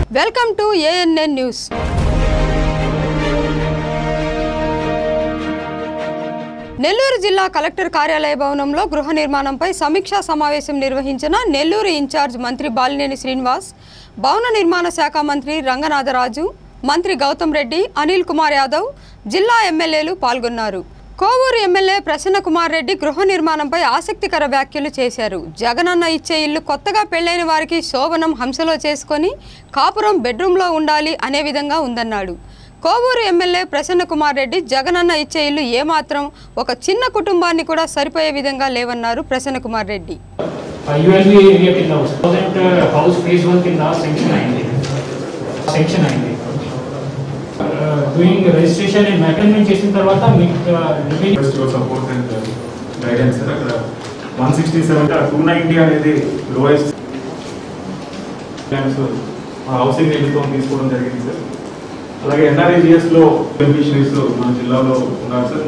Welcome to ANN news. Nellore జిల్లా collector కార్యాలయ భవనంలో గృహ నిర్మాణంపై సమీక్షా సమావేశం నిర్వహించిన నెల్లూరు ఇన్ఛార్జ్ మంత్రి బాలినేని శ్రీనివాస్, భవన నిర్మాణ శాఖ మంత్రి రంగనాథరాజు, మంత్రి గౌతమ్ రెడ్డి, అనిల్ కుమార్ యాదవ్, జిల్లా ఎమ్మెల్యేలు పాల్గొన్నారు. కోవూరు ఎమ్మెల్యే ప్రసన్న కుమార్ రెడ్డి గృహ నిర్మాణంపై ఆసక్తికర వ్యాఖ్యలు చేశారు. జగనన్న ఇచ్చే ఇల్లు కొత్తగా పెళ్లైన వారికి శోభనం హంసలో చేసుకొని కాపురం బెడ్రూమ్లో ఉండాలి అనే విధంగా ఉందన్నాడు. కోవూరు ఎమ్మెల్యే ప్రసన్న కుమార్ రెడ్డి జగనన్న ఇచ్చే ఇల్లు ఏమాత్రం ఒక చిన్న కుటుంబాన్ని కూడా సరిపోయే విధంగా లేవన్నారు. Prasanna Kumar Reddy doing registration and maternity చేసిన తర్వాత మీకు సపోర్ట్ అండ్ గైడెన్స్ అక్కడ 167 290 అనేది లోయెస్ట్ హౌసింగ్ నిమిత్తం తీసుకోవడం జరిగింది సార్. అలాగే NREGS లో బెనిఫిషరీస్ మన జిల్లాలో ఉన్నారు సార్.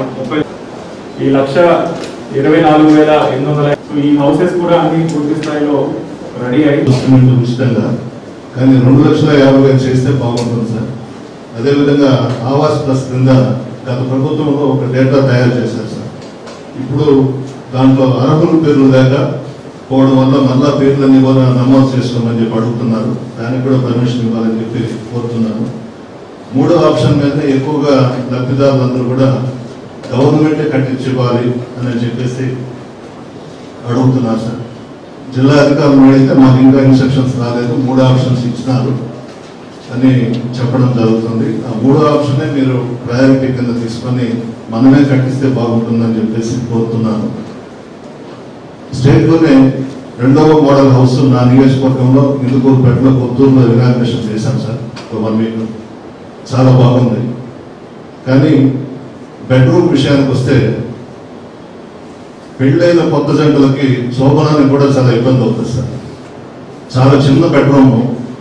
1,24,800 ఈ హౌసెస్ కూడా అన్ని పూర్తి స్థాయిలో రెడీ అయ్యి ఉచితంగా, కానీ 2,50,000 చేస్తే బాగుంటుంది సార్. అదేవిధంగా ఆవాస్ ప్లస్ కింద గత ప్రభుత్వంలో ఒక డేటా తయారు చేశారు సార్. ఇప్పుడు దాంట్లో అర్హుల పేర్లు లేక పోవడం వల్ల మళ్ళా పేర్లన్నీ కూడా నమోదు చేసుకోమని చెప్పి అడుగుతున్నారు. దానికి కూడా పర్మిషన్ ఇవ్వాలని చెప్పి కోరుతున్నాను. మూడో ఆప్షన్ మీదనే ఎక్కువగా లబ్ధిదారులందరూ కూడా గవర్నమెంటే కట్టించుకోవాలి అని చెప్పేసి అడుగుతున్నారు సార్. జిల్లా అధికారులు అడిగితే మాకు ఇంకా ఇన్స్ట్రక్షన్స్ రాలేదు, 3 ఆప్షన్స్ ఇచ్చినారు అని చెప్పడం జరుగుతుంది. ఆ 3 ఆప్షనే మీరు ప్రయారిటీ కింద తీసుకొని మనమే కట్టిస్తే బాగుంటుందని చెప్పేసి కోరుతున్నాను. స్టేట్లోనే 2వ మోడల్ హౌస్ నా నియోజకవర్గంలో ఇందుకూరుపేటలో కొత్తూరులో ఇనాగ్రేషన్ చేశాను సార్. 1 వీక్ చాలా బాగుంది. కానీ బెడ్రూమ్ విషయానికి వస్తే పెళ్ళైన కొత్త జంటలకి శోభనానికి కూడా చాలా ఇబ్బంది అవుతుంది సార్. చాలా చిన్న బెడ్రూమ్,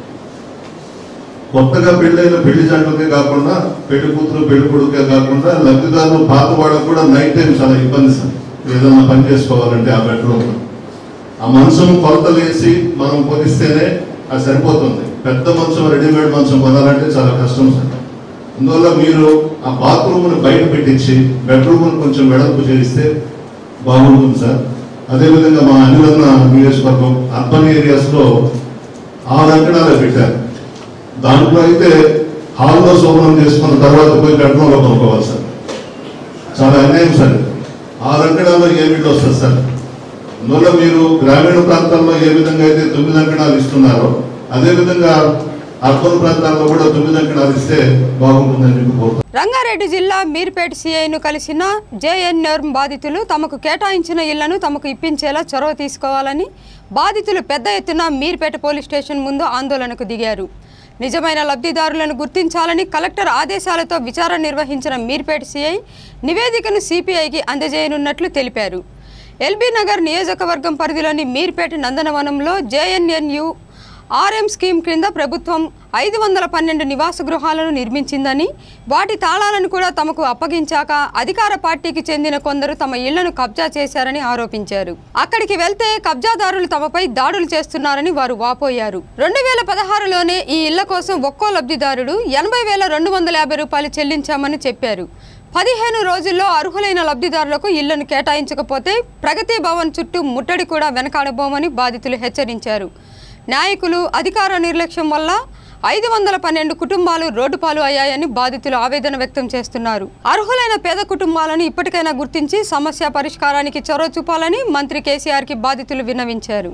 కొత్తగా పెళ్ళైన పెళ్లి జంటలకే కాకుండా పెళ్లి కూతురు పెళ్లి కొడుకే కాకుండా లబ్ధిదారులు పాత వాళ్ళకు కూడా నైట్ టైం చాలా ఇబ్బంది సార్. ఏదన్నా పని చేసుకోవాలంటే ఆ బెడ్రూమ్ ఆ మంచం కొలతలు వేసి మనం కొనిస్తేనే అది సరిపోతుంది. పెద్ద మంచం రెడీమేడ్ మంచం కొనాలంటే చాలా కష్టం సార్. అందువల్ల మీరు ఆ బాత్రూమ్ని బయట పెట్టించి బెడ్రూమ్ని కొంచెం వెడల్పు చేయిస్తే బాగుంటుంది సార్. అదేవిధంగా మా అనిలన్న నియోజకవర్గం అర్బన్ ఏరియాస్లో 6 అంకణాలే పెట్టారు. దాంట్లో అయితే హాల్లో శోభనం చేసుకున్న తర్వాత పోయి బెడ్రూమ్లో కొనుక్కోవాలి సార్. చాలా అన్యాయం సార్. 6 అంకణాల్లో ఏ వీళ్ళు వస్తుంది సార్. అందువల్ల మీరు గ్రామీణ ప్రాంతాల్లో ఏ విధంగా అయితే 9 అంకణాలు ఇస్తున్నారో అదేవిధంగా అర్బన్ ప్రాంతాల్లో కూడా 9 అంకణాలు ఇస్తే బాగుంటుందని చెప్పి కోరుతారు. రంగారెడ్డి జిల్లా మీర్పేట సిఐను కలిసిన JNN బాధితులు తమకు కేటాయించిన ఇళ్లను తమకు ఇప్పించేలా చొరవ తీసుకోవాలని బాధితులు పెద్ద ఎత్తున మీర్పేట పోలీస్ స్టేషన్ ముందు ఆందోళనకు దిగారు. నిజమైన లబ్ధిదారులను గుర్తించాలని కలెక్టర్ ఆదేశాలతో విచారణ నిర్వహించిన మీర్పేట సిఐ నివేదికను CPIకి అందజేయనున్నట్లు తెలిపారు. LB నగర్ నియోజకవర్గం పరిధిలోని మీర్పేట నందనవనంలో JNNU RM స్కీమ్ క్రింద ప్రభుత్వం 512 నివాస గృహాలను నిర్మించిందని, వాటి తాళాలను కూడా తమకు అప్పగించాక అధికార పార్టీకి చెందిన కొందరు తమ ఇళ్లను కబ్జా చేశారని ఆరోపించారు. అక్కడికి వెళ్తే కబ్జాదారులు తమపై దాడులు చేస్తున్నారని వారు వాపోయారు. 2016లోనే ఈ ఇళ్ల కోసం ఒక్కో లబ్ధిదారుడు 80,250 రూపాయలు చెల్లించామని చెప్పారు. 15 రోజుల్లో అర్హులైన లబ్ధిదారులకు ఇళ్లను కేటాయించకపోతే ప్రగతి భవన్ చుట్టూ ముట్టడి కూడా వెనకాడబోమని బాధితులు హెచ్చరించారు. నాయకులు అధికార నిర్లక్ష్యం వల్ల 512 కుటుంబాలు రోడ్డుపాలు అయ్యాయని బాధితులు ఆవేదన వ్యక్తం చేస్తున్నారు. అర్హులైన పేద కుటుంబాలను ఇప్పటికైనా గుర్తించి సమస్య పరిష్కారానికి చొరవ చూపాలని మంత్రి కేసీఆర్కి బాధితులు విన్నవించారు.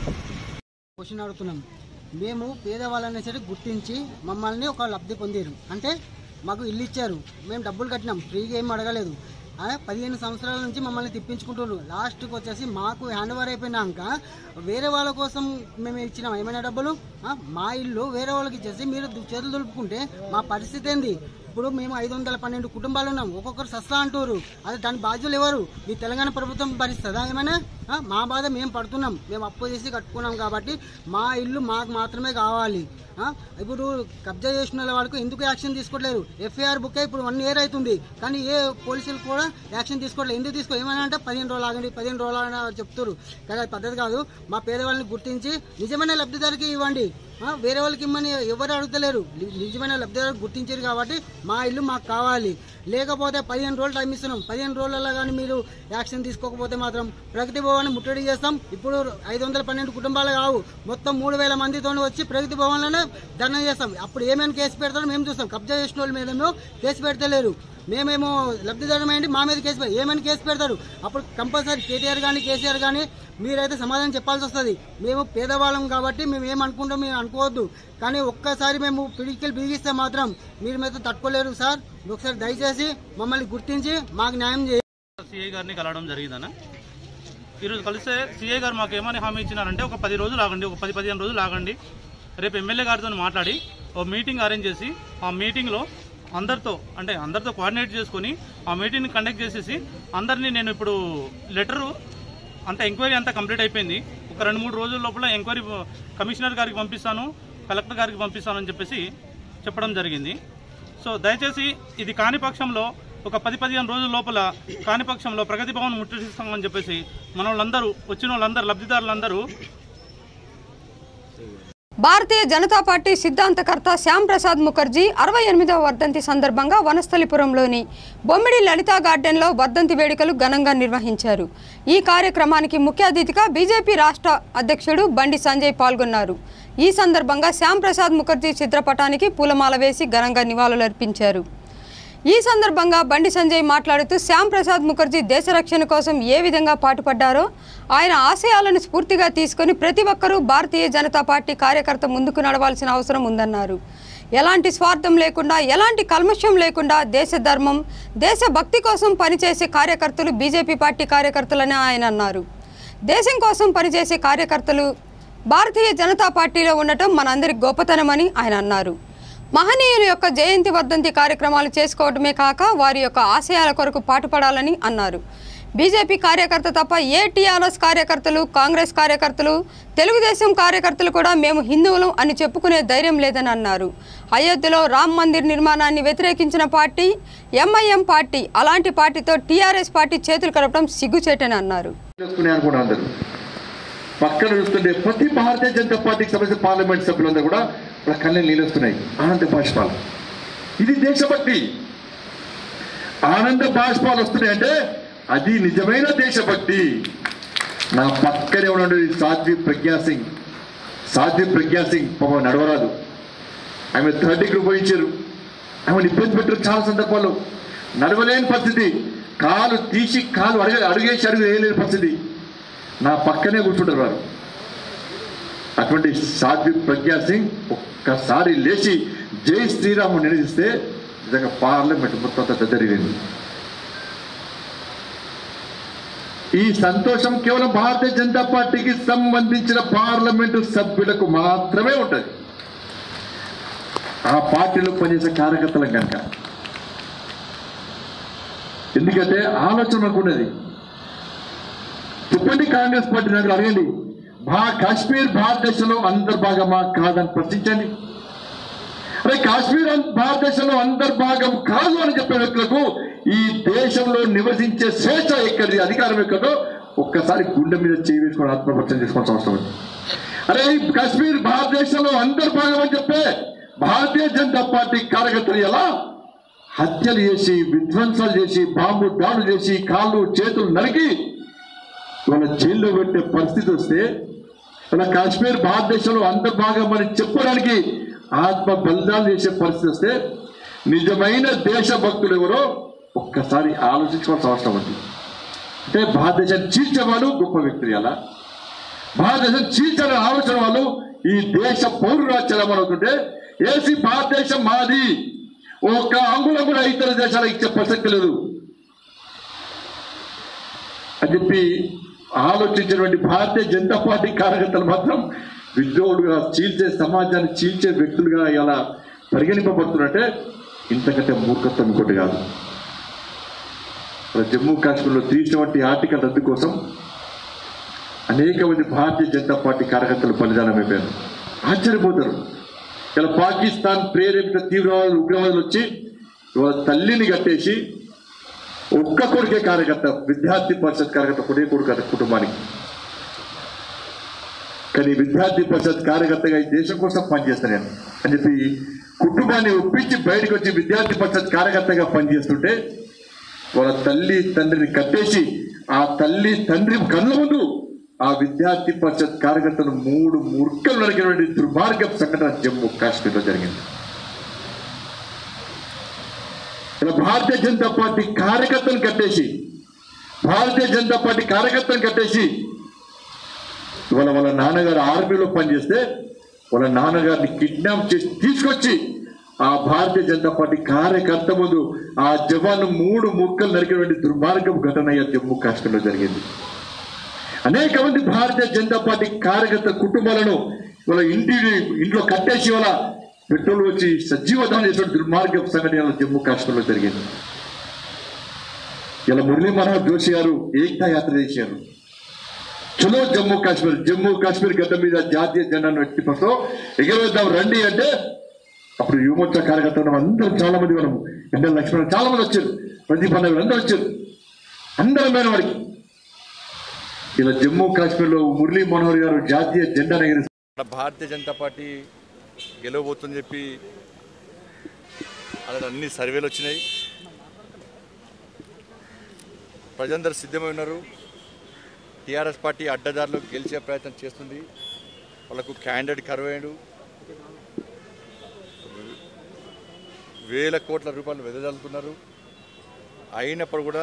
మేము పేదవాళ్ళని సరే గుర్తించి మమ్మల్ని ఒక లబ్ధి పొందారు. అంటే మాకు ఇల్లు ఇచ్చారు, మేము డబ్బులు కట్టినాం, ఫ్రీగా ఏం అడగలేదు. 15 సంవత్సరాల నుంచి మమ్మల్ని తిప్పించుకుంటున్నారు. లాస్ట్కి వచ్చేసి మాకు హ్యాండ్ ఓవర్ అయిపోయినాక వేరే వాళ్ళ కోసం మేము ఇచ్చినాం ఏమైనా డబ్బులు. మా ఇల్లు వేరే వాళ్ళకి ఇచ్చేసి మీరు చేతులు దులుపుకుంటే మా పరిస్థితి ఏంది? ఇప్పుడు మేము 512 కుటుంబాలు ఉన్నాం, ఒక్కొక్కరు సస్తా అంటారు. అదే దాని బాధ్యులు ఎవరు? మీ తెలంగాణ ప్రభుత్వం భరిస్తుందా ఏమైనా? మా బాధ మేము పడుతున్నాం, మేము అప్పు చేసి కట్టుకున్నాం కాబట్టి మా ఇల్లు మాకు మాత్రమే కావాలి. ఇప్పుడు కబ్జా చేసిన వాళ్ళకు ఎందుకు యాక్షన్ తీసుకోవట్లేదు? FIR బుక్ అయి ఇప్పుడు 1 ఇయర్ అవుతుంది, కానీ ఏ పోలీసులు కూడా యాక్షన్ తీసుకోవట్లేదు. ఎందుకు ఏమైనా అంటే 15 రోజులు ఆగండి, 15 రోజులు చెప్తారు కదా, పద్ధతి కాదు. మా పేదవాళ్ళని గుర్తించి నిజమైన లబ్ధిదారికి ఇవ్వండి. వేరే వాళ్ళకి ఇమ్మని ఎవరు అడుగుతలేరు. నిజమైన లబ్ధిదారు గుర్తించారు కాబట్టి మా ఇల్లు మాకు కావాలి. లేకపోతే 15 రోజులు టైం ఇస్తున్నాం. 15 రోజులలో కానీ మీరు యాక్షన్ తీసుకోకపోతే మాత్రం ప్రగతి భవన్ ముట్టడి చేస్తాం. ఇప్పుడు 512 కుటుంబాలు కావు, మొత్తం 3000 మందితో వచ్చి ప్రగతి భవన్లోనే ధర్నా చేస్తాం. అప్పుడు ఏమేమి కేసు పెడతారో మేము చూస్తాం. కబ్జా చేసిన వాళ్ళ మీద కేసు పెడతలేరు. మేమేమో లబ్ధిదారమైంది మా మీద కేసు ఏమైనా కేసు పెడతారు. అప్పుడు కంపల్సరీ కేటీఆర్ కానీ కేసీఆర్ కానీ మీరైతే సమాధానం చెప్పాల్సి వస్తుంది. మేము పేదవాళ్ళం కాబట్టి మేము ఏమనుకుంటాం మేము అనుకోవద్దు. కానీ ఒక్కసారి మేము పిడికిలు బిగిస్తే మాత్రం మీరు మీద తట్టుకోలేరు సార్. ఒకసారి దయచేసి మమ్మల్ని గుర్తించి మాకు న్యాయం చేయాలి. సిఐ గారిని కలవడం జరిగిందన్న. ఈరోజు కలిస్తే సిఐ గారు మాకు ఏమని హామీ ఇచ్చినారంటే ఒక 10 రోజులు ఆగండి, ఒక 10-15 రోజులు ఆగండి, రేపు ఎమ్మెల్యే గారితో మాట్లాడి ఒక మీటింగ్ అరేంజ్ చేసి ఆ మీటింగ్లో అందరితో కోఆర్డినేట్ చేసుకొని ఆ మీటింగ్ని కండక్ట్ చేసేసి అందరినీ నేను ఇప్పుడు లెటరు అంత ఎంక్వైరీ అంతా కంప్లీట్ అయిపోయింది, ఒక 2-3 రోజుల లోపల ఎంక్వైరీ కమిషనర్ గారికి పంపిస్తాను, కలెక్టర్ గారికి పంపిస్తానని చెప్పేసి చెప్పడం జరిగింది. సో దయచేసి ఇది కాని పక్షంలో ఒక 10-15 రోజుల లోపల కాని పక్షంలో ప్రగతి భవన్ ముట్టడిస్తామని చెప్పేసి మన వాళ్ళందరూ వచ్చిన వాళ్ళందరూ లబ్ధిదారులందరూ. భారతీయ జనతా పార్టీ సిద్ధాంతకర్త శ్యామ్ ప్రసాద్ ముఖర్జీ 68వ వర్ధంతి సందర్భంగా వనస్థలిపురంలోని బొమ్మిడి లలితా గార్డెన్లో వర్ధంతి వేడుకలు ఘనంగా నిర్వహించారు. ఈ కార్యక్రమానికి ముఖ్య అతిథిగా బీజేపీ రాష్ట్ర అధ్యక్షుడు బండి సంజయ్ పాల్గొన్నారు. ఈ సందర్భంగా శ్యామ్ ప్రసాద్ ముఖర్జీ చిత్రపటానికి పూలమాల వేసి ఘనంగా నివాళులర్పించారు. ఈ సందర్భంగా బండి సంజయ్ మాట్లాడుతూ శ్యామ్ ప్రసాద్ ముఖర్జీ దేశ రక్షణ కోసం ఏ విధంగా పాటుపడ్డారో ఆయన ఆశయాలను స్ఫూర్తిగా తీసుకుని ప్రతి ఒక్కరూ భారతీయ జనతా పార్టీ కార్యకర్త ముందుకు నడవాల్సిన అవసరం ఉందన్నారు. ఎలాంటి స్వార్థం లేకుండా ఎలాంటి కల్మషం లేకుండా దేశ ధర్మం దేశ భక్తి కోసం పనిచేసే కార్యకర్తలు బీజేపీ పార్టీ కార్యకర్తలని ఆయన అన్నారు. దేశం కోసం పనిచేసే కార్యకర్తలు భారతీయ జనతా పార్టీలో ఉండటం మనందరి గొప్పతనమని ఆయన అన్నారు. మహనీయుల యొక్క జయంతి వర్ధంతి కార్యక్రమాలు చేసుకోవడమే కాక వారి యొక్క ఆశయాల కొరకు పాటుపడాలని అన్నారు. బీజేపీ కార్యకర్త తప్ప ఏ టీఆర్ఎస్ కార్యకర్తలు, కాంగ్రెస్ కార్యకర్తలు, తెలుగుదేశం కార్యకర్తలు కూడా మేము హిందువులం అని చెప్పుకునే ధైర్యం లేదని అన్నారు. అయోధ్యలో రామ్ మందిర్ నిర్మాణాన్ని వ్యతిరేకించిన పార్టీ ఎంఐఎం పార్టీ. అలాంటి పార్టీతో టీఆర్ఎస్ పార్టీ చేతులు కలపడం సిగ్గుచేటని అన్నారు. పక్కన చూస్తుంటే ప్రతి భారతీయ జనతా పార్టీకి సంబంధించిన పార్లమెంట్ సభ్యులందరూ కూడా వాళ్ళ కళ్ళని నీళ్ళు వస్తున్నాయి. ఆనంద బాష్పాలు, ఇది దేశభక్తి. ఆనంద బాష్పాలు వస్తున్నాయి అంటే అది నిజమైన దేశభక్తి. నా పక్కనే ఉన్నాడు సాధ్వి ప్రజ్ఞా సింగ్ పాపం నడవరాదు, ఆమె 3rd degree పోయించారు. ఆమెను ఇబ్బంది పెట్టారు చాలా సందర్భాల్లో. నడవలేని పరిస్థితి, కాలు తీసి కాలు అడుగేసి అడుగు వేయలేని పరిస్థితి. నా పక్కనే కూర్చుంటారు వారు. అటువంటి సాధ్వి ప్రజ్ఞా సింగ్ ఒక్కసారి లేచి జై శ్రీరాము నిలదీస్తే నిజంగా పార్లమెంట్ మొత్తం దద్దరిల్లింది. ఈ సంతోషం కేవలం భారతీయ జనతా పార్టీకి సంబంధించిన పార్లమెంటు సభ్యులకు మాత్రమే ఉంటుంది. ఆ పార్టీలో పనిచేసే కార్యకర్తలకు కనుక, ఎందుకంటే ఆలోచన మనకు ఉన్నది. చెప్పండి, కాంగ్రెస్ పార్టీ నాకు అడగండి, కాశ్మీర్ భారతదేశంలో అంతర్భాగమా కాదని ప్రశ్నించండి. అరే కాశ్మీర్ భారతదేశంలో అంతర్భాగం కాదు అని చెప్పే వ్యక్తులకు ఈ దేశంలో నివసించే స్వేచ్ఛ ఎక్కడిది, అధికారం ఎక్కడో ఒక్కసారి గుండె మీద చేయి వేసుకొని ఆత్మపరిచయం చేసుకోవాల్సిన అవసరం ఉంది. అరే కాశ్మీర్ భారతదేశంలో అంతర్భాగం అని చెప్పే భారతీయ జనతా పార్టీ కార్యకర్తలు ఎలా హత్యలు చేసి, విధ్వంసాలు చేసి, బాంబు దాడులు చేసి, కాళ్ళు చేతులు నరికి వాళ్ళ జైల్లో పెట్టే పరిస్థితి వస్తే, వాళ్ళ కాశ్మీర్ భారతదేశంలో అంతర్భాగం అని చెప్పడానికి ఆత్మ బలిదానం చేసే పరిస్థితి వస్తే నిజమైన దేశభక్తులు ఎవరో ఒక్కసారి ఆలోచించుకోవాల్సిన అవసరం ఉంది. అంటే భారతదేశాన్ని చీల్చేవాళ్ళు గొప్ప వ్యక్తులు, అలా భారతదేశం చీల్చాలని ఆలోచన వాళ్ళు ఈ దేశ పౌరురాజ్యం అవుతుంటే ఏసీ భారతదేశం మాది, ఒక్క అంగుళం కూడా ఇతర దేశాలకు ఇచ్చే ప్రసక్తి లేదు అని చెప్పి ఆలోచించినటువంటి భారతీయ జనతా పార్టీ కార్యకర్తలు మాత్రం విద్రోహులుగా చీల్చే, సమాజాన్ని చీల్చే వ్యక్తులుగా ఇలా పరిగణింపబడుతున్నట్టే ఇంతకంటే మూర్ఖత్వం ఇంకోటి కాదు. జమ్మూ కాశ్మీర్లో తీసినటువంటి ఆర్టికల్ రద్దు కోసం అనేక మంది భారతీయ జనతా పార్టీ కార్యకర్తలు బలిదానం అయిపోయారు. ఆశ్చర్యపోతారు. ఇలా పాకిస్తాన్ ప్రేరేపిత తీవ్రవాదులు, ఉగ్రవాదులు వచ్చి వాళ్ళ తల్లిని కట్టేసి ఒక్క కొడుకే కార్యకర్త, విద్యార్థి పరిషత్ కార్యకర్త, కొడుకు కుటుంబానికి కానీ విద్యార్థి పరిషత్ కార్యకర్తగా ఈ దేశం కోసం పనిచేస్తాను నేను అని చెప్పి కుటుంబాన్ని ఒప్పించి బయటకు వచ్చి విద్యార్థి పరిషత్ కార్యకర్తగా పనిచేస్తుంటే వాళ్ళ తల్లి తండ్రిని కట్టేసి ఆ తల్లి తండ్రి కళ్ళ ముందు ఆ విద్యార్థి పరిషత్ కార్యకర్తను 3 ముక్కలు నరికినటువంటి దుర్మార్గ సంఘటన జమ్మూ కాశ్మీర్లో జరిగింది. ఇలా భారతీయ జనతా పార్టీ కార్యకర్తను కట్టేసి ఇవాళ వాళ్ళ నాన్నగారు ఆర్మీలో పనిచేస్తే వాళ్ళ నాన్నగారిని కిడ్నాప్ చేసి తీసుకొచ్చి ఆ భారతీయ జనతా పార్టీ కార్యకర్త ముందు ఆ జవాను 3 ముక్కలు నరికినటువంటి దుర్మార్గపు ఘటన జమ్మూ కాశ్మీర్లో జరిగింది. అనేక మంది భారతీయ జనతా పార్టీ కార్యకర్త కుటుంబాలను వాళ్ళ ఇంట్లో కట్టేసి వాళ్ళ పెట్రోల్ వచ్చి సజీవదానం చేసిన దుర్మార్గపు సంఘటన జమ్మూ కాశ్మీర్లో జరిగింది. ఇలా మురళీ మనోహర్ జోషి గారు ఏకతా యాత్ర చేశారు. చలో జమ్మూ కాశ్మీర్ గడ్డ మీద జాతీయ జెండాను ఎత్తిపడుతూ ఎగరవేద్దాం రండి అంటే అప్పుడు యువమోర్చా కార్యకర్తలు అందరం చాలా మంది మనం ఎండల లక్ష్మణ్ చాలా మంది వచ్చారు, ప్రదీప్ అన్నవి అందరూ వచ్చారు, అందరమైన వాడికి ఇలా జమ్మూ కాశ్మీర్లో మురళీ మనోహర్ గారు జాతీయ జెండాను ఎగిరిస్తారు. భారతీయ జనతా పార్టీ గెలవబోతుందని చెప్పి అలా అన్ని సర్వేలు వచ్చినాయి. ప్రజలందరూ సిద్ధమై ఉన్నారు. టీఆర్ఎస్ పార్టీ అడ్డదారులు గెలిచే ప్రయత్నం చేస్తుంది. వాళ్ళకు క్యాండిడేట్ కరువైండు, వేల కోట్ల రూపాయలు వెదజల్లుతున్నారు. అయినప్పుడు కూడా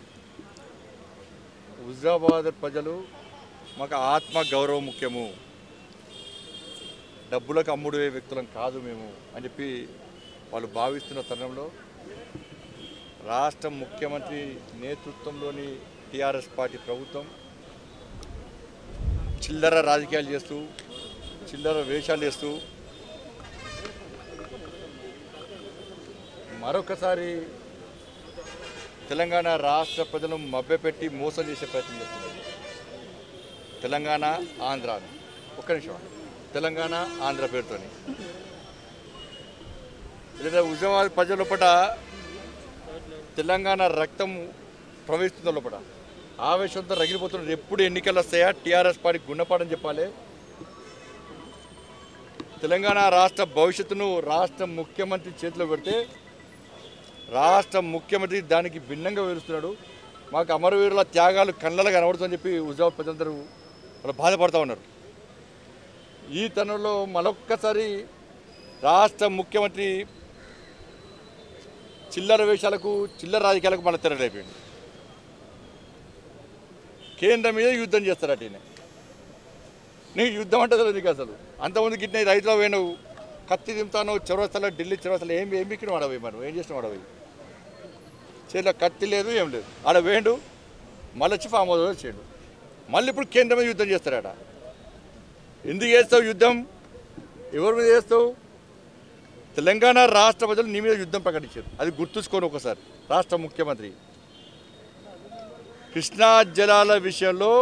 హుజరాబాద్ ప్రజలు మాకు ఆత్మ గౌరవం ముఖ్యము, డబ్బులకు అమ్ముడే వ్యక్తులం కాదు మేము అని చెప్పి వాళ్ళు భావిస్తున్న తరుణంలో రాష్ట్ర ముఖ్యమంత్రి నేతృత్వంలోని టీఆర్ఎస్ పార్టీ ప్రభుత్వం చిల్లర రాజకీయాలు చేస్తూ చిల్లర వేషాలు వేస్తూ మరొకసారి తెలంగాణ రాష్ట్ర ప్రజలను మభ్యపెట్టి మోసం చేసే ప్రయత్నం చేస్తున్నారు. తెలంగాణ ఆంధ్ర ఒక్క నిమిషం, తెలంగాణ ఆంధ్ర పేరుతోని లేదా హుజరాబాద్ ప్రజల లోపల తెలంగాణ రక్తం ప్రవహిస్తున్న లోపల ఆవేశంతో రగిలిపోతున్నారు. ఎప్పుడు ఎన్నికలు వస్తాయా టీఆర్ఎస్ పార్టీ గుణపాఠం చెప్పాలి. తెలంగాణ రాష్ట్ర భవిష్యత్తును రాష్ట్ర ముఖ్యమంత్రి చేతిలో పెడితే రాష్ట్ర ముఖ్యమంత్రి దానికి భిన్నంగా వివరిస్తున్నాడు. మాకు అమరవీరుల త్యాగాలు కళ్ళలో కనబడుతుందని చెప్పి హుజరాబాద్ ప్రజలందరూ వాళ్ళు బాధపడుతూ ఉన్నారు. ఈ తరుణంలో మరొక్కసారి రాష్ట్ర ముఖ్యమంత్రి చిల్లర వేషాలకు చిల్లర రాజకీయాలకు మళ్ళీ తెరడైపోయింది. కేంద్రం మీద యుద్ధం చేస్తారట. నీకు యుద్ధం అంటే నీకు అసలు అంతమంది గిట్టిన రైతులు పోయినావు, కత్తి దింపుతాను చౌరస్తాలో ఢిల్లీ చౌరస్తాలో ఏం బిక్కిన ఆడపోయి మనం ఏం చేసినాం ఆడపోయి చేతిలో కత్తి లేదు ఏం లేదు ఆడ వేయండు మళ్ళీ వచ్చి ఫామ్ హౌస్ చేయడు. మళ్ళీ ఇప్పుడు కేంద్రం మీద యుద్ధం చేస్తారట. ఎందుకు చేస్తావు యుద్ధం? ఎవరి మీద చేస్తావు? తెలంగాణ రాష్ట్ర ప్రజలు నీ మీద యుద్ధం ప్రకటించారు. అది గుర్తుంచుకోను ఒకసారి. రాష్ట్ర ముఖ్యమంత్రి కృష్ణా జలాల విషయంలో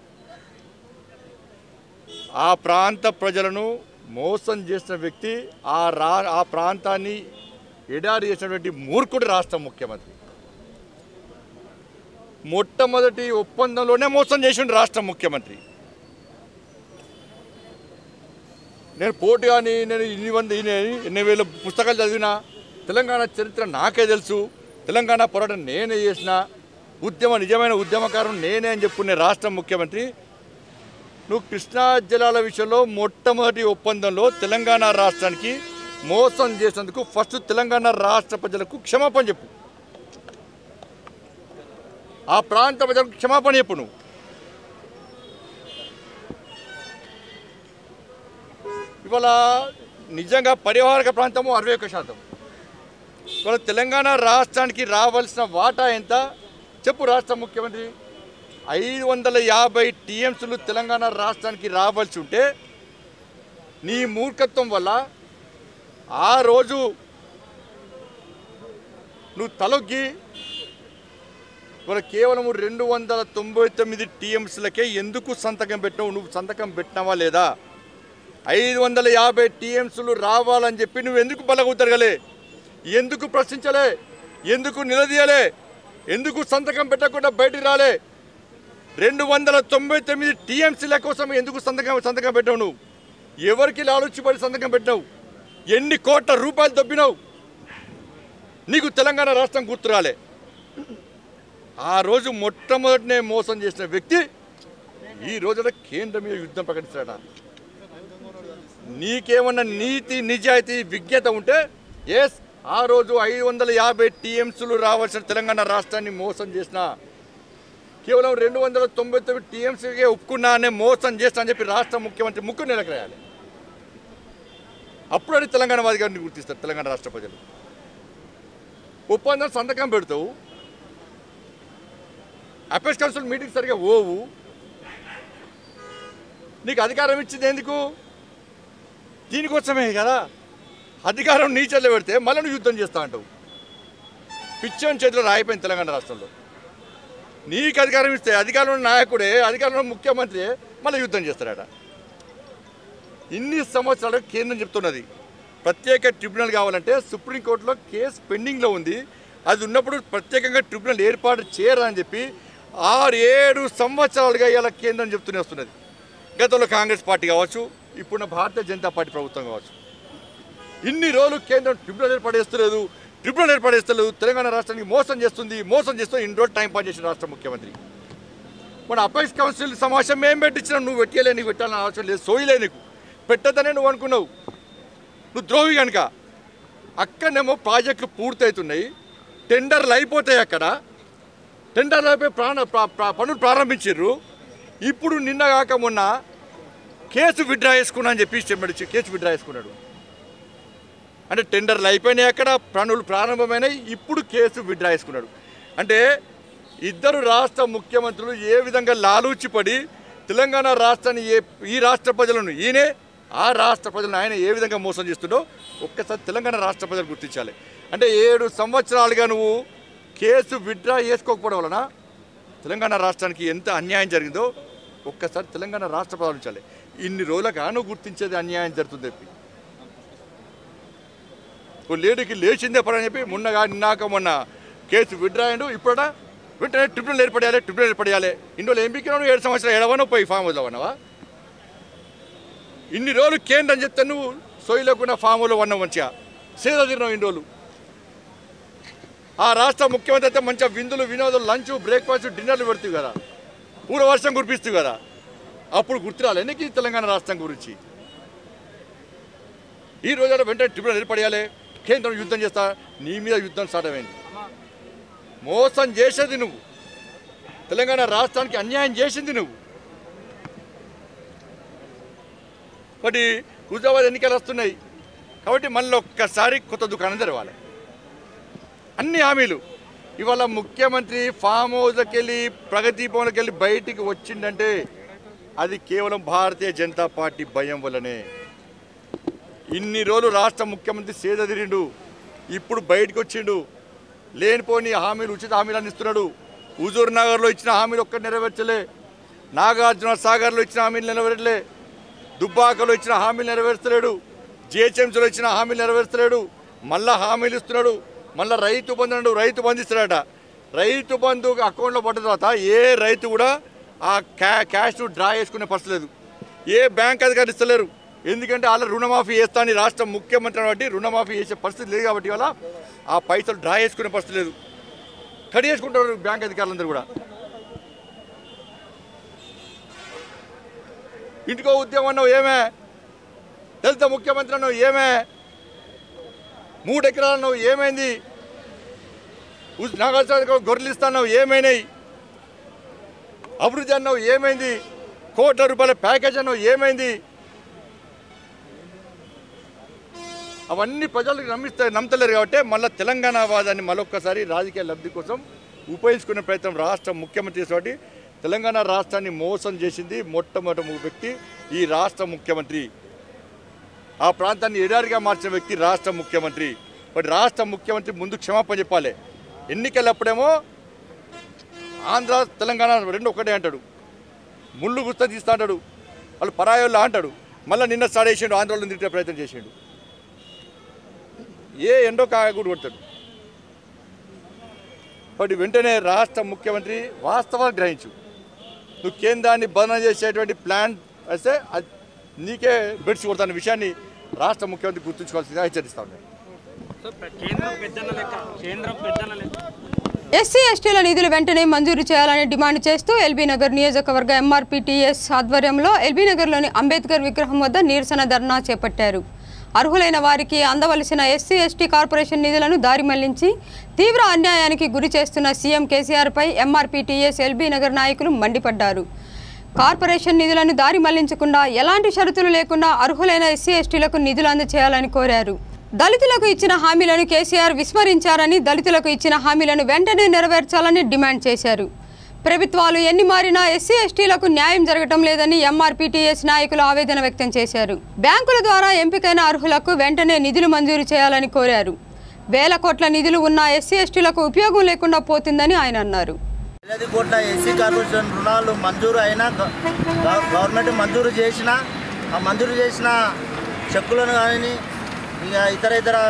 ఆ ప్రాంత ప్రజలను మోసం చేసిన వ్యక్తి, ఆ ప్రాంతాన్ని ఎడారి చేసినటువంటి మూర్ఖుడు రాష్ట్ర ముఖ్యమంత్రి. మొట్టమొదటి ఒప్పందంలోనే మోసం చేసిండు రాష్ట్ర ముఖ్యమంత్రి. నేను పోటీ కానీ నేను 8,000 పుస్తకాలు చదివినా, తెలంగాణ చరిత్ర నాకే తెలుసు, తెలంగాణ పోరాటం నేనే చేసిన, నిజమైన ఉద్యమకారం నేనే అని చెప్పుకునే రాష్ట్ర ముఖ్యమంత్రి నువ్వు కృష్ణా జలాల విషయంలో మొట్టమొదటి ఒప్పందంలో తెలంగాణ రాష్ట్రానికి మోసం చేసినందుకు ఫస్ట్ తెలంగాణ రాష్ట్ర ప్రజలకు క్షమాపణ చెప్పు. ఆ ప్రాంత ప్రజలకు క్షమాపణ చెప్పు. నువ్వు ఇవాళ నిజంగా పరివాహక ప్రాంతము 61%. ఇవాళ తెలంగాణ రాష్ట్రానికి రావాల్సిన వాటా ఎంత చెప్పు రాష్ట్ర ముఖ్యమంత్రి. 550 టీఎంసీలు తెలంగాణ రాష్ట్రానికి రావాల్సి ఉంటే నీ మూర్ఖత్వం వల్ల ఆ రోజు నువ్వు తలొగ్గి ఇవాళ కేవలం 299 టీఎంసీలకే ఎందుకు సంతకం పెట్టినావు? నువ్వు సంతకం పెట్టినావా లేదా? 550 టీఎంసీలు రావాలని చెప్పి నువ్వు ఎందుకు బలగొత్తగలే? ఎందుకు ప్రశ్నించలే? ఎందుకు నిలదీయలే? ఎందుకు సంతకం పెట్టకుండా బయటికి రాలే? 299 టీఎంసీల కోసం ఎందుకు సంతకం పెట్టావు? నువ్వు ఎవరికి లాలుచిపడి సంతకం పెట్టినావు? ఎన్ని కోట్ల రూపాయలు దొబ్బినావు? నీకు తెలంగాణ రాష్ట్రం గుర్తురాలే. ఆ రోజు మొట్టమొదటినే మోసం చేసిన వ్యక్తి ఈ రోజున కేంద్రం మీద యుద్ధం ప్రకటిస్తాడా? నీకేమన్నా నీతి నిజాయితీ విజ్ఞత ఉంటే ఎస్, ఆ రోజు 550 టీఎంసీలు రావాల్సిన తెలంగాణ రాష్ట్రాన్ని మోసం చేసిన, కేవలం 299 టీఎంసీకే ఒప్పుకున్నా అనే మోసం చేస్తా అని చెప్పి రాష్ట్ర ముఖ్యమంత్రి ముక్కు నెలకరేయాలి. అప్పుడు అది తెలంగాణ వాది గారిని గుర్తిస్తారు తెలంగాణ రాష్ట్ర ప్రజలు. ఒప్పందం సంతకం పెడతావు, అపెక్స్ కౌన్సిల్ మీటింగ్ సరిగా ఓవు, నీకు అధికారం ఇచ్చింది ఎందుకు? దీనికోసమే కదా. అధికారం నీ చేతిలో పెడితే మళ్ళీ నువ్వు యుద్ధం చేస్తా అంటావు. పిచ్చోని చేతిలో రాయిపోయింది తెలంగాణ రాష్ట్రంలో. నీకు అధికారం ఇస్తే అధికారంలో నాయకుడే, అధికారంలో ముఖ్యమంత్రి మళ్ళీ యుద్ధం చేస్తారట. ఇన్ని సంవత్సరాలు కేంద్రం చెప్తున్నది ప్రత్యేక ట్రిబ్యునల్ కావాలంటే సుప్రీంకోర్టులో కేసు పెండింగ్లో ఉంది. అది ఉన్నప్పుడు ప్రత్యేకంగా ట్రిబ్యునల్ ఏర్పాటు చేయరని చెప్పి 6-7 సంవత్సరాలుగా ఇలా కేంద్రం చెప్తూనే వస్తున్నది. గతంలో కాంగ్రెస్ పార్టీ కావచ్చు, ఇప్పుడున్న భారతీయ జనతా పార్టీ ప్రభుత్వం కావచ్చు. ఇన్ని రోజులు కేంద్రం ట్రిబ్యునల్ ఏర్పాటేస్తలేదు, తెలంగాణ రాష్ట్రానికి మోసం చేస్తూ ఇన్ని రోజులు టైం పాస్ చేసిన రాష్ట్ర ముఖ్యమంత్రి. మన అపెక్స్ కౌన్సిల్ సమావేశం మేము పెట్టించినా నువ్వు పెట్టలే, నీకు పెట్టాలని అవసరం లేదు, సోయిలే నీకు, పెట్టద్దనే నువ్వు అనుకున్నావు. నువ్వు ద్రోహి కనుక. అక్కడనేమో ప్రాజెక్టులు పూర్తవుతున్నాయి, టెండర్లు అయిపోతాయి. అక్కడ టెండర్లు అయిపోయి పనులు ప్రారంభించారు. ఇప్పుడు నిన్న కాక మొన్న కేసు విత్డ్రా చేసుకున్నా అని చెప్పి కేసు విత్డ్రా చేసుకున్నాడు. అంటే టెండర్లు అయిపోయినాయి, అక్కడ పనులు ప్రారంభమైనాయి, ఇప్పుడు కేసు విత్డ్రా చేసుకున్నాడు. అంటే ఇద్దరు రాష్ట్ర ముఖ్యమంత్రులు ఏ విధంగా లాలూచిపడి తెలంగాణ రాష్ట్రాన్ని ఈ రాష్ట్ర ప్రజలను ఈయనే, ఆ రాష్ట్ర ప్రజలను ఆయన ఏ విధంగా మోసం చేస్తుండో ఒక్కసారి తెలంగాణ రాష్ట్ర ప్రజలు గుర్తించాలి. అంటే 7 సంవత్సరాలుగా నువ్వు కేసు విత్డ్రా చేసుకోకపోవడం వలన తెలంగాణ రాష్ట్రానికి ఎంత అన్యాయం జరిగిందో ఒక్కసారి తెలంగాణ రాష్ట్ర ప్రజలు ఉంచాలి. ఇన్ని రోజులుగా నువ్వు గుర్తించేది అన్యాయం జరుగుతుంది చెప్పి ఓ లేడీకి లేచిందే పడని చెప్పి నిన్నాక మొన్న కేసు విత్డ్రా అయ్యాడు. ఇప్పుడ వెంటనే ట్రిబ్యునల్ ఏర్పడాలి. ఇన్ని రోజులు ఎంపీకి 7 సంవత్సరాలు ఎడవనో పోయి ఫామ్ హౌస్లో ఉన్నావా? ఇన్ని రోజులు కేంద్రం చెప్తే నువ్వు సోయిలేకుండా ఫామ్ హౌస్లో ఉన్నావు, మంచిగా సేద తిరినావు ఇన్ని రోజులు. ఆ రాష్ట్ర ముఖ్యమంత్రి అయితే మంచిగా విందులు వినోదాలు, లంచ్, బ్రేక్ఫాస్ట్, డిన్నర్లు పెడుతుంది కదా, పూర వర్షం కురిపిస్తుంది కదా. అప్పుడు గుర్తురాలి నీకు తెలంగాణ రాష్ట్రం గురించి. ఈ రోజు వెంటనే ట్రిబ్యునల్ ఏర్పడాలి, కేంద్రం యుద్ధం చేస్తా, నీ మీద యుద్ధం స్టార్ట్ అయింది. మోసం చేసేది నువ్వు, తెలంగాణ రాష్ట్రానికి అన్యాయం చేసింది నువ్వు. కాబట్టి హుజాబాద్ ఎన్నికలు వస్తున్నాయి కాబట్టి మళ్ళీ ఒక్కసారి కొత్త దుకాణం తెరవాలి. అన్ని హామీలు ఇవాళ ముఖ్యమంత్రి ఫామ్ హౌస్కి వెళ్ళి, ప్రగతి భవన్కి వెళ్ళి బయటికి వచ్చిందంటే అది కేవలం భారతీయ జనతా పార్టీ భయం వల్లనే. ఇన్ని రోజులు రాష్ట్ర ముఖ్యమంత్రి సేదదిరిండు, ఇప్పుడు బయటకు వచ్చిండు. లేనిపోని హామీలు, ఉచిత హామీలను ఇస్తున్నాడు. హుజూర్ నగర్లో ఇచ్చిన హామీలు ఒక్కటి నెరవేర్చలే, నాగార్జున సాగర్లో ఇచ్చిన హామీలు నెరవేర్చలే, దుబ్బాకలో ఇచ్చిన హామీలు నెరవేర్చలేడు, జిహెచ్ఎంసీలో ఇచ్చిన హామీలు నెరవేర్చలేడు. మళ్ళీ హామీలు ఇస్తున్నాడు. మళ్ళీ రైతు బంధు ఇస్తున్నాడట. రైతు బంధు అకౌంట్లో పడ్డ తర్వాత ఏ రైతు కూడా ఆ క్యాష్ను డ్రా చేసుకునే పరిస్థితి లేదు, ఏ బ్యాంక్ అధికారులు ఇస్తలేరు. ఎందుకంటే వాళ్ళ రుణమాఫీ చేస్తానని రాష్ట్ర ముఖ్యమంత్రి కాబట్టి రుణమాఫీ చేసే పరిస్థితి లేదు. కాబట్టి వల్ల ఆ పైసలు డ్రా చేసుకునే పరిస్థితి లేదు, కడి చేసుకుంటారు బ్యాంక్ అధికారులందరూ కూడా. ఇంటికో ఉద్యమం అన్నావు ఏమే, దళిత ముఖ్యమంత్రి అన్నావు ఏమే, 3 ఎకరాలు అన్నావు ఏమైంది, నాగార్జున గొర్రెలు ఇస్తాన్నావు ఏమైనాయి, అభివృద్ధి అన్నావు ఏమైంది, కోట్ల రూపాయల ప్యాకేజ్ అన్నావు ఏమైంది. అవన్నీ ప్రజలకు నమ్మతలేరు కాబట్టి మళ్ళీ తెలంగాణ వాదాన్ని మరొక్కసారి రాజకీయ లబ్ధి కోసం ఉపయోగించుకునే ప్రయత్నం రాష్ట్ర ముఖ్యమంత్రి చేసేవాటి. తెలంగాణ రాష్ట్రాన్ని మోసం చేసింది మొట్టమొదటి వ్యక్తి ఈ రాష్ట్ర ముఖ్యమంత్రి. ఆ ప్రాంతాన్ని ఎడారిగా మార్చిన వ్యక్తి రాష్ట్ర ముఖ్యమంత్రి. బట్ రాష్ట్ర ముఖ్యమంత్రి ముందు క్షమాపణ చెప్పాలి. ఎన్నికలప్పుడేమో ఆంధ్ర తెలంగాణ 2 ఒకటే అంటాడు, ముళ్ళు గుస్తా తీస్తా అంటాడు, వాళ్ళు పరాయోళ్ళు అంటాడు. మళ్ళీ నిన్న స్టార్ట్ చేసిండు, ఆంధ్రలో తిట్టే ప్రయత్నం చేసిండు. ఏ ఎండో కాయగూడు కొడతాడు. బట్ వెంటనే రాష్ట్ర ముఖ్యమంత్రి వాస్తవాలు గ్రహించు, నువ్వు కేంద్రాన్ని బదనం చేసేటువంటి ప్లాన్ వస్తే అది నీకే బెడ్స్ కొడతాన్న విషయాన్ని రాష్ట్ర ముఖ్యమంత్రి గుర్తుంచుకోవాల్సిందిగా హెచ్చరిస్తా ఉన్నాను. ఎస్సీ ఎస్టీల నిధులు వెంటనే మంజూరు చేయాలని డిమాండ్ చేస్తూ ఎల్బీనగర్ నియోజకవర్గ ఎంఆర్పీటీఎస్ ఆధ్వర్యంలో ఎల్బీనగర్లోని అంబేద్కర్ విగ్రహం వద్ద నిరసన ధర్నా చేపట్టారు. అర్హులైన వారికి అందవలసిన ఎస్సీ ఎస్టీ కార్పొరేషన్ నిధులను దారి మళ్లించి తీవ్ర అన్యాయానికి గురి చేస్తున్న సీఎం కేసీఆర్పై ఎంఆర్పీటీఎస్ ఎల్బీనగర్ నాయకులు మండిపడ్డారు. కార్పొరేషన్ నిధులను దారి మళ్లించకుండా ఎలాంటి షరతులు లేకుండా అర్హులైన ఎస్సీ ఎస్టీలకు నిధులు అందజేయాలని కోరారు. దళితులకు ఇచ్చిన హామీలను కేసీఆర్ విస్మరించారని, దళితులకు ఇచ్చిన హామీలను వెంటనే నెరవేర్చాలని డిమాండ్ చేశారు. ప్రభుత్వాలు ఎన్ని మారినా ఎస్సీ ఎస్టీలకు న్యాయం జరగటం లేదని ఎంఆర్పీటీఎస్ నాయకులు ఆవేదన వ్యక్తం చేశారు. బ్యాంకుల ద్వారా ఎంపికైన అర్హులకు వెంటనే నిధులు మంజూరు చేయాలని కోరారు. వేల కోట్ల నిధులు ఉన్న ఎస్సీ ఎస్టీలకు ఉపయోగం లేకుండా పోతుందని ఆయన అన్నారు. 10 కోట్ల ఎస్సీ కార్పొరేషన్ రుణాలు మంజూరు అయినా గవర్నమెంట్ మంజూరు చేసిన ఆ మంజూరు చేసిన చెక్కులను కానీ ఇక ఇతర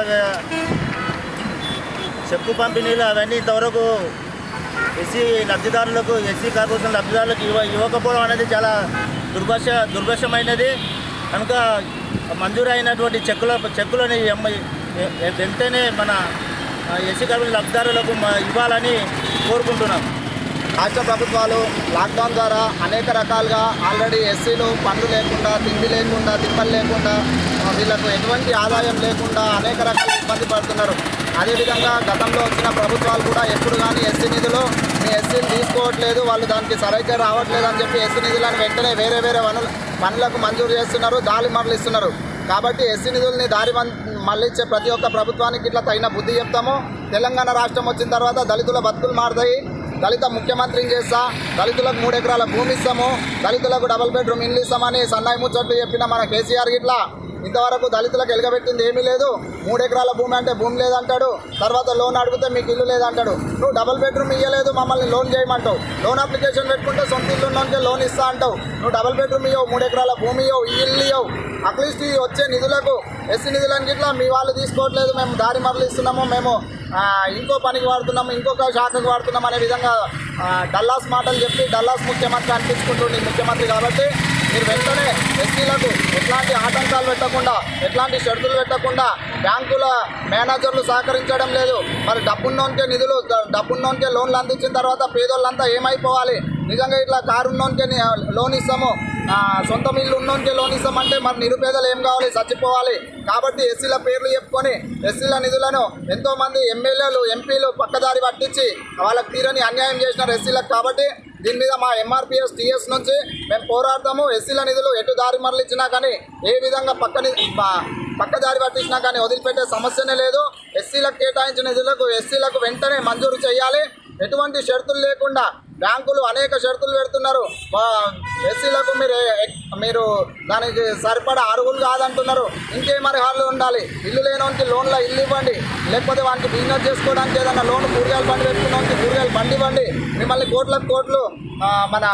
చెక్కు పంపిణీలు అవన్నీ ఇంతవరకు ఎస్సీ లబ్ధిదారులకు ఎస్సీ కార్పొరేషన్ లబ్ధిదారులకు ఇవ్వకపోవడం అనేది చాలా దుర్భషమైనది. కనుక మంజూరు అయినటువంటి చెక్కులని వెంటనే మన ఎస్సీ కార్పొరేషన్ లబ్ధిదారులకు ఇవ్వాలని కోరుకుంటున్నాం. రాష్ట్ర ప్రభుత్వాలు లాక్డౌన్ ద్వారా అనేక రకాలుగా ఆల్రెడీ ఎస్సీలు పనులు లేకుండా, తిండి లేకుండా, తిప్పలు లేకుండా, వీళ్ళకు ఎటువంటి ఆదాయం లేకుండా అనేక రకాల ఇబ్బంది పడుతున్నారు. అదేవిధంగా గతంలో వచ్చిన ప్రభుత్వాలు కూడా ఎప్పుడు కానీ ఎస్సీ నిధులు మీ ఎస్సీలు తీసుకోవట్లేదు, వాళ్ళు దానికి సరైన రావట్లేదు అని చెప్పి ఎస్సీ నిధులను వెంటనే వేరే పనులకు మంజూరు చేస్తున్నారు, దారి మరలిస్తున్నారు. కాబట్టి ఎస్సీ నిధుల్ని దారి మళ్ళించే ప్రతి ఒక్క ప్రభుత్వానికి ఇట్లా తగిన బుద్ధి చెప్తాము. తెలంగాణ రాష్ట్రం వచ్చిన తర్వాత దళితుల బతుకులు మారుతాయి. దళిత ముఖ్యమంత్రిని చేస్తా, దళితులకు 3 ఎకరాల భూమి ఇస్తాము, దళితులకు డబుల్ బెడ్రూమ్ ఇల్లు ఇస్తామని సన్నాయి ముచ్చట్లు చెప్పిన మన కేసీఆర్ గిట్లా ఇంతవరకు దళితులకు ఎలగబెట్టింది ఏమీ లేదు. 3 ఎకరాల భూమి అంటే భూమి లేదంటాడు, తర్వాత లోన్ అడిగితే మీకు ఇల్లు లేదంటాడు. నువ్వు డబుల్ బెడ్రూమ్ ఇవ్వలేదు, మమ్మల్ని లోన్ చేయమంటావు. లోన్ అప్లికేషన్ పెట్టుకుంటే సొంత ఇల్లు ఉన్నోకే లోన్ ఇస్తా అంటావు. నువ్వు డబుల్ బెడ్రూమ్ ఇవ్వవు, 3 ఎకరాల భూమి ఇవ్వవు, ఇల్లు ఇవ్వవు. అట్లీస్ట్ వచ్చే నిధులకు ఎస్సీ నిధులని గిట్లా మీ వాళ్ళు తీసుకోవట్లేదు, మేము దారి మరలిస్తున్నాము, మేము ఇంకో పనికి వాడుతున్నాము, ఇంకొక శాఖకు వాడుతున్నాం అనే విధంగా డల్లాస్ మాటలు చెప్పి డల్లాస్ ముఖ్యమంత్రి అనిపించుకుంటుంది ముఖ్యమంత్రి. కాబట్టి మీరు వెంటనే ఎస్సీలకు ఎట్లాంటి ఆటంకాలు పెట్టకుండా, ఎట్లాంటి షరతులు పెట్టకుండా, బ్యాంకుల మేనేజర్లు సహకరించడం లేదు. మరి డబ్బున్నోనికే నిధులు, డబ్బున్నోనికే లోన్లు అందించిన తర్వాత పేదోళ్ళంతా ఏమైపోవాలి? నిజంగా ఇట్లా కారు ఉన్నోనికే లోన్ ఇస్తాము, సొంత ఇల్లు ఉన్నోనికే లోన్ ఇస్తామంటే మరి నిరుపేదలు ఏం కావాలి? చచ్చిపోవాలి. కాబట్టి ఎస్సీల పేర్లు చెప్పుకొని ఎస్సీల నిధులను ఎంతోమంది ఎమ్మెల్యేలు, ఎంపీలు పక్కదారి పట్టించి వాళ్ళకి తీరని అన్యాయం చేసినారు ఎస్సీలకు. కాబట్టి దీని మీద మా ఎంఆర్పీఎస్ టీఎస్ నుంచి మేము పోరాడతాము. ఎస్సీల నిధులు ఎటు దారి మరలిచ్చినా కానీ, ఏ విధంగా పక్క దారి పట్టించినా కానీ వదిలిపెట్టే సమస్యనే లేదు. ఎస్సీలకు కేటాయించిన నిధులకు ఎస్సీలకు వెంటనే మంజూరు చేయాలి, ఎటువంటి షరతులు లేకుండా. బ్యాంకులు అనేక షరతులు పెడుతున్నారు, ఎస్సీలకు మీరు దానికి సరిపడా అర్హులు కాదంటున్నారు. ఇంకేం అర్హతలు ఉండాలి? ఇల్లు లేనోనికి లోన్లో ఇల్లు ఇవ్వండి, లేకపోతే వానికి బిజినెస్ చేసుకోవడానికి ఏదైనా లోన్, కూరగాయలు బండి పెట్టుకున్నోనికి కూరగాయలు బండి ఇవ్వండి. మిమ్మల్ని కోట్లకు కోట్లు మన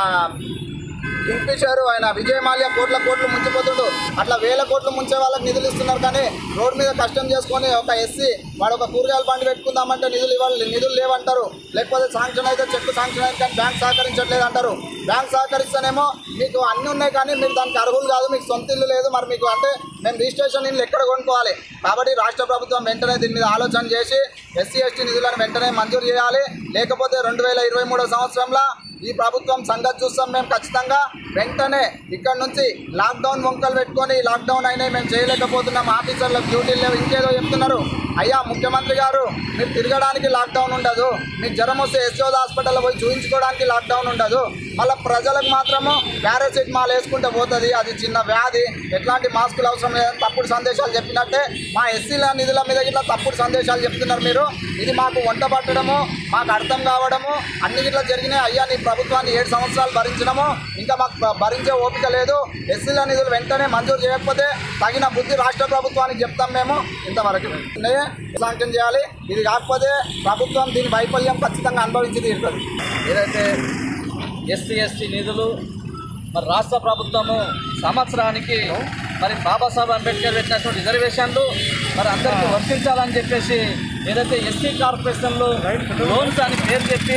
కింగ్ఫిషర్ ఆయన విజయ్ మాల్యా కోట్లు ముంచిపోతుండు. అట్లా వేల కోట్లు ముంచే వాళ్ళకి నిధులు ఇస్తున్నారు. కానీ రోడ్డు మీద కష్టం చేసుకొని ఒక ఎస్సీ వాడు ఒక కూరగాయల బండి పెట్టుకుందామంటే నిధులు లేవంటారు. లేకపోతే శాంక్షన్ అయితే చెక్కు శాంక్షన్ అయితే కానీ బ్యాంక్ సహకరించట్లేదు అంటారు. బ్యాంక్ సహకరిస్తేనేమో మీకు అన్నీ ఉన్నాయి కానీ మీరు దానికి అర్హులు కాదు, మీకు సొంత ఇల్లు లేదు, మరి మీకు అంటే మేము రిజిస్ట్రేషన్ ఇల్లు ఎక్కడ కొనుక్కోవాలి? కాబట్టి రాష్ట్ర ప్రభుత్వం వెంటనే దీని మీద ఆలోచన చేసి ఎస్సీ ఎస్టీ నిధులను వెంటనే మంజూరు చేయాలి. లేకపోతే 2023 సంవత్సరంలో ఈ ప్రభుత్వం సంగతి చూస్తాం మేము ఖచ్చితంగా. వెంటనే ఇక్కడ నుంచి లాక్డౌన్ వంకలు పెట్టుకొని లాక్డౌన్ అయినాయి మేము చేయలేకపోతున్నాం, ఆఫీసర్లకు డ్యూటీలు లేవు, ఇంకేదో చెప్తున్నారు. అయ్యా ముఖ్యమంత్రి గారు, మీరు తిరగడానికి లాక్డౌన్ ఉండదు, మీకు జ్వరం వస్తే యశోద హాస్పిటల్లో పోయి చూపించుకోవడానికి లాక్డౌన్ ఉండదు. మళ్ళీ ప్రజలకు మాత్రము పారాసిటమాల్ వేసుకుంటే పోతుంది, అది చిన్న వ్యాధి, ఎట్లాంటి మాస్కులు అవసరం లేదని తప్పుడు సందేశాలు చెప్పినట్టే మా ఎస్సీల నిధుల మీద ఇట్లా తప్పుడు సందేశాలు చెప్తున్నారు మీరు. ఇది మాకు వంట పట్టడము, మాకు అర్థం కావడము అన్ని ఇట్లా జరిగినాయి. అయ్యా నీ ప్రభుత్వాన్ని 7 సంవత్సరాలు భరించడము, ఇంకా మాకు భరించే ఓపిక లేదు. ఎస్సీల నిధులు వెంటనే మంజూరు చేయకపోతే తగిన బుద్ధి రాష్ట్ర ప్రభుత్వానికి చెప్తాం మేము. ఇంతవరకు శాంక్షన్ చేయాలి. ఇది కాకపోతే ప్రభుత్వం దీని వైఫల్యం ఖచ్చితంగా అనుభవించి తీరుతుంది. ఏదైతే ఎస్సీ నిధులు మరి రాష్ట్ర ప్రభుత్వము సంవత్సరానికి మరి బాబాసాహెబ్ అంబేద్కర్ పెట్టినటువంటి రిజర్వేషన్లు మరి అందరికీ వర్తించాలని చెప్పేసి ఏదైతే ఎస్సీ కార్పొరేషన్లో లోన్స్ అని పేరు చెప్పి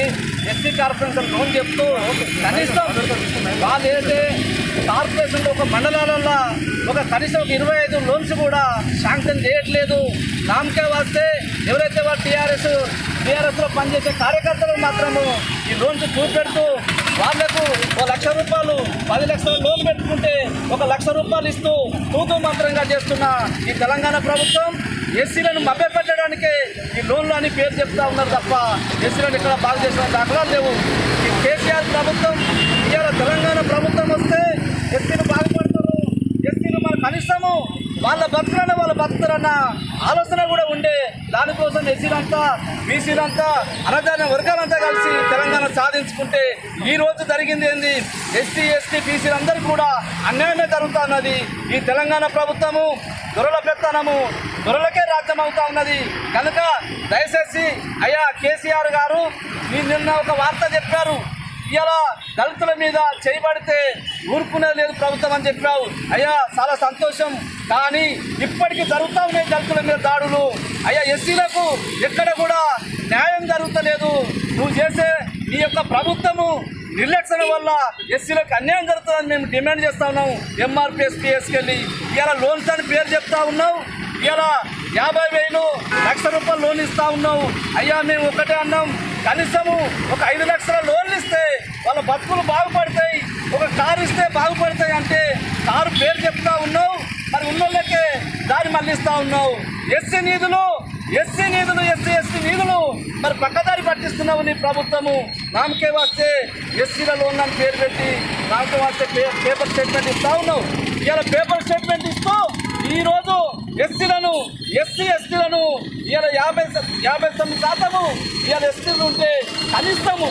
ఎస్సీ కార్పొరేషన్ లోన్ చెప్తూ కనీసం వాళ్ళు ఏదైతే కార్పొరేషన్లో ఒక మండలాలలో కనీసం 25 లోన్స్ కూడా శాంక్షన్ చేయట్లేదు. నామకే వస్తే ఎవరైతే వాళ్ళు టీఆర్ఎస్లో పనిచేసే కార్యకర్తలు మాత్రము ఈ లోన్స్ చూపెడుతూ వాళ్లకు 1 లక్ష రూపాయలు 10 లక్షల లోన్ పెట్టుకుంటే 1 లక్ష రూపాయలు ఇస్తూ తూతూ మంత్రంగా చేస్తున్న ఈ తెలంగాణ ప్రభుత్వం ఎస్సీలను మభ్యపెట్టడానికే ఈ లోన్లు అని పేరు చెప్తా ఉన్నారు తప్ప ఎస్సీలను ఇక్కడ బాగు చేసిన దాఖలాలు లేవు. ఈ కేసీఆర్ ప్రభుత్వం ఇవాళ తెలంగాణ ప్రభుత్వం వస్తే ఎస్సీలు బాగుపడతారు, ఎస్సీలు మన కనీసము వాళ్ళ బతుకులన్నా వాళ్ళు బతుకుతారన్న ఆలోచన కూడా ఉండే. దానికోసం ఎస్సీలంతా బీసీలంతా అనదాన వర్గాలంతా కలిసి తెలంగాణ సాధించుకుంటే ఈ రోజు జరిగింది ఏంది? ఎస్సీ ఎస్టీ బీసీలందరికీ కూడా అన్యాయమే జరుగుతున్నది. ఈ తెలంగాణ ప్రభుత్వము దొరల పెత్తనము దొరలకే రాజ్యం అవుతా ఉన్నది. కనుక దయచేసి అయ్యా కేసీఆర్ గారు నిన్న ఒక వార్త చెప్పారు, ఇలా దళితుల మీద చేయబడితే ఊరుకునేది లేదు ప్రభుత్వం అని చెప్పావు. అయ్యా చాలా సంతోషం, కానీ ఇప్పటికీ జరుగుతూ ఉన్నాయి దళితుల మీద దాడులు. అయ్యా ఎస్సీలకు ఎక్కడ కూడా న్యాయం జరుగుతలేదు. నువ్వు చేసే నీ యొక్క ప్రభుత్వము నిర్లక్ష్యం వల్ల ఎస్సీలకు అన్యాయం జరుగుతుందని మేము డిమాండ్ చేస్తూ ఉన్నాము. ఎంఆర్పిఎస్ పిఎస్కెళ్ళి ఇలా లోన్స్ అని పేరు చెప్తా ఉన్నావు, ఇలా 50,000 లక్ష రూపాయలు లోన్ ఇస్తూ ఉన్నావు. అయ్యా మేము ఒకటే అన్నాం, కనీసము 5 లక్షల లోన్లు ఇస్తే వాళ్ళ బతుకులు బాగుపడతాయి, ఒక కారు ఇస్తే బాగుపడతాయి అంటే కారు పేరు చెప్తా ఉన్నావు, మరి ఉన్నోళ్ళకే దారి మళ్ళిస్తూ ఉన్నావు. ఎస్సీ నిధులు ఎస్సీ ఎస్టీ నిధులు మరి పక్కదారి పట్టిస్తున్నావు నీ ప్రభుత్వము. నామకే వస్తే ఎస్సీల లోన్ అని పేరు పెట్టి నామకే వస్తే పేపర్ స్టేట్మెంట్ ఇస్తూ ఉన్నావు. ఇవాళ పేపర్ స్టేట్మెంట్ ఇస్తూ ఈరోజు ఎస్సీలను ఎస్టీలను ఇవాళ 59% ఇవాళ ఎస్టీలు ఉంటే కనీసము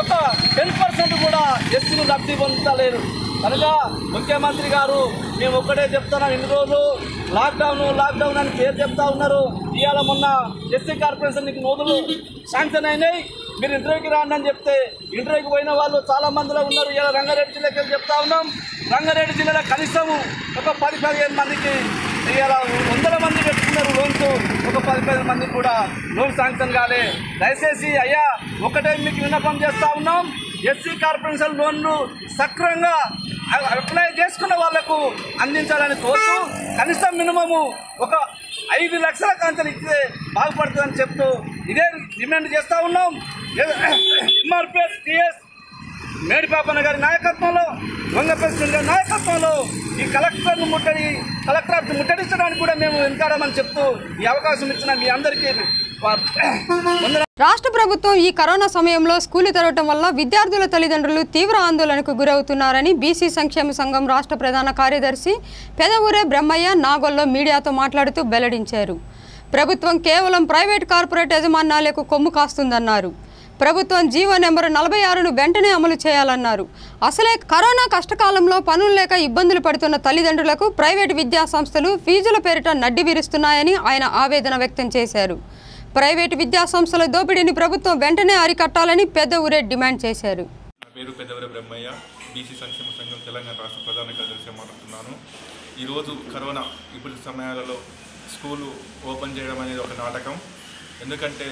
10% కూడా ఎస్సీలు లబ్ధి పొందలేరు. కనుక ముఖ్యమంత్రి గారు మేము ఒక్కటే చెప్తున్నాం, ఇన్ని రోజులు లాక్డౌన్ అని పేరు చెప్తా ఉన్నారు. ఇవాళ మొన్న ఎస్సీ కార్పొరేషన్కి నోదులు శాంక్షన్ అయినాయి, మీరు ఇంటర్వ్యూకి రాండి అని చెప్తే ఇంటర్వ్యూకి పోయిన వాళ్ళు చాలా మందిలో ఉన్నారు. ఇలా రంగారెడ్డి జిల్లాకి చెప్తా ఉన్నాం, రంగారెడ్డి జిల్లాలో కనీసము 10-15 మందికి ఇలా 100 మంది పెట్టుకున్నారు లోన్స్, 10-15 మందికి కూడా లోన్ శాంక్షన్ కాలే. దయచేసి అయ్యా ఒకటే మీకు విన్నపం చేస్తూ ఉన్నాం, ఎస్సీ కార్పొరేషన్ లోన్లు సక్రమంగా అప్లై చేసుకున్న వాళ్లకు అందించాలని కోరుతూ కనీసం మినిమము 5 లక్షల కాంచెలు ఇస్తే బాగుపడుతుందని చెప్తూ ఇదే డిమాండ్ చేస్తూ ఉన్నాం. ఎంఆర్పిఎస్ టీఎస్ మేడిపాపన్న గారి నాయకత్వంలో, వంగపల్లి గారి నాయకత్వంలో ఈ కలెక్టర్ను ముట్టడించడానికి కూడా మేము వెనకాడమని చెప్తూ ఈ అవకాశం ఇచ్చిన మీ అందరికీ రాష్ట్ర ప్రభుత్వం ఈ కరోనా సమయంలో స్కూలు తెరవడం వల్ల విద్యార్థుల తల్లిదండ్రులు తీవ్ర ఆందోళనకు గురవుతున్నారని బీసీ సంక్షేమ సంఘం రాష్ట్ర ప్రధాన కార్యదర్శి పెదవురే బ్రహ్మయ్య నాగోల్లో మీడియాతో మాట్లాడుతూ వెల్లడించారు. ప్రభుత్వం కేవలం ప్రైవేట్ కార్పొరేట్ యజమాన్యాలకు కొమ్ము కాస్తుందన్నారు. ప్రభుత్వం జీవో నెంబర్ 46ను వెంటనే అమలు చేయాలన్నారు. అసలే కరోనా కష్టకాలంలో పనులు లేక ఇబ్బందులు పడుతున్న తల్లిదండ్రులకు ప్రైవేటు విద్యా సంస్థలు ఫీజుల పేరిట నడ్డి విరుస్తున్నాయని ఆయన ఆవేదన వ్యక్తం చేశారు. ప్రైవేటు విద్యా సంస్థల దోపిడీని ప్రభుత్వం వెంటనే అరికట్టాలని పెద్దవురే డిమాండ్ చేశారు. నా పేరు పెద్దవురే బ్రహ్మయ్య, బీసీ సంక్షేమ సంఘం తెలంగాణ రాష్ట్ర ప్రధాన కార్యదర్శిగా మాట్లాడుతున్నాను. ఈరోజు కరోనా ఇప్పుడు సమయాలలో స్కూలు ఓపెన్ చేయడం అనేది ఒక నాటకం. ఎందుకంటే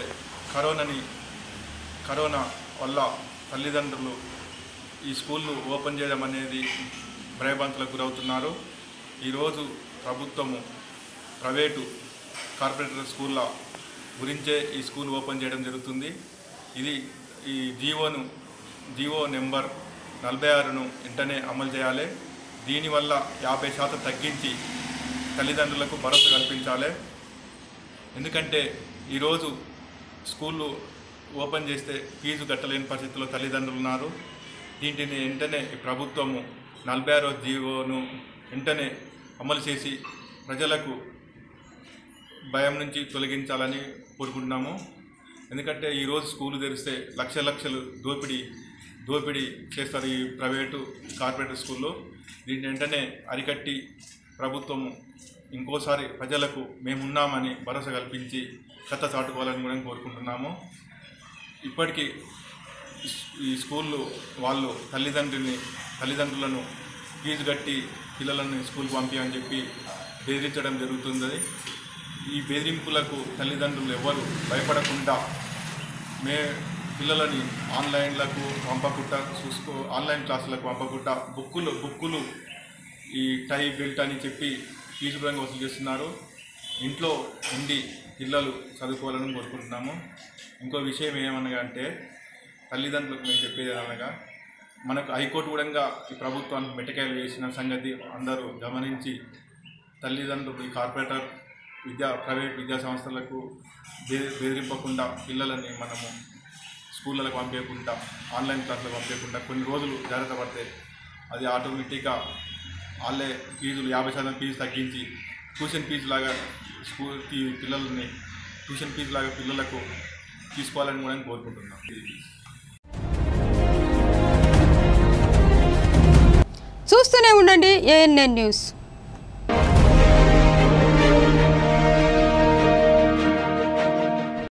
కరోనా వల్ల తల్లిదండ్రులు ఈ స్కూళ్ళు ఓపెన్ చేయడం అనేది భయభ్రాంతులకు గురవుతున్నారు. ఈరోజు ప్రభుత్వము ప్రైవేటు కార్పొరేటర్ స్కూళ్ళ గురించే ఈ స్కూల్ ఓపెన్ చేయడం జరుగుతుంది. ఈ జీవో నెంబర్ 46ను వెంటనే అమలు చేయాలి. దీనివల్ల 50% తగ్గించి తల్లిదండ్రులకు భరోసా కల్పించాలి. ఎందుకంటే ఈరోజు స్కూళ్ళు ఓపెన్ చేస్తే ఫీజు కట్టలేని పరిస్థితుల్లో తల్లిదండ్రులు ఉన్నారు. దీంటిని వెంటనే ప్రభుత్వము 46వ జీవోను వెంటనే అమలు చేసి ప్రజలకు భయం నుంచి తొలగించాలని కోరుకుంటున్నాము. ఎందుకంటే ఈరోజు స్కూలు తెరిస్తే లక్షలు దోపిడీ చేస్తారు ఈ ప్రైవేటు కార్పొరేట్ స్కూల్లో. దీన్ని వెంటనే అరికట్టి ప్రభుత్వము ఇంకోసారి ప్రజలకు మేమున్నామని భరోసా కల్పించి చెత్త చాటుకోవాలని కూడా కోరుకుంటున్నాము. ఇప్పటికీ ఈ స్కూళ్ళు వాళ్ళు తల్లిదండ్రులను ఫీజు కట్టి పిల్లలను స్కూల్కి పంపించని చెప్పి బెదిరించడం జరుగుతుంది. ఈ బెదిరింపులకు తల్లిదండ్రులు ఎవరు భయపడకుండా పిల్లలని ఆన్లైన్లకు పంపకుండా ఆన్లైన్ క్లాసులకు పంపకుండా బుక్కులు ఈ టై బెల్ట్ అని చెప్పి ఫీజు పరంగా వసూలు చేస్తున్నారు. ఇంట్లో ఉండి పిల్లలు చదువుకోవాలని కోరుకుంటున్నాము. ఇంకో విషయం ఏమనగా అంటే తల్లిదండ్రులకు మేము చెప్పేది అనగా మనకు హైకోర్టు కూడా ఈ ప్రభుత్వానికి మెట్టకాయలు వేసిన సంగతి అందరూ గమనించి తల్లిదండ్రులు కార్పొరేటర్ ప్రైవేట్ విద్యా సంస్థలకు బెదిరింపకుండా పిల్లలని మనము స్కూళ్ళకు పంపించకుండా ఆన్లైన్ క్లాసులకు పంపించకుండా కొన్ని రోజులు జాగ్రత్త పడితే అది ఆటోమేటిక్గా వాళ్ళే ఫీజులు 50% ఫీజు తగ్గించి ట్యూషన్ ఫీజు లాగా ట్యూషన్ ఫీజు లాగా పిల్లలకు తీసుకోవాలని కూడా కోరుకుంటున్నాం. చూస్తూనే ఉండండి ANN న్యూస్.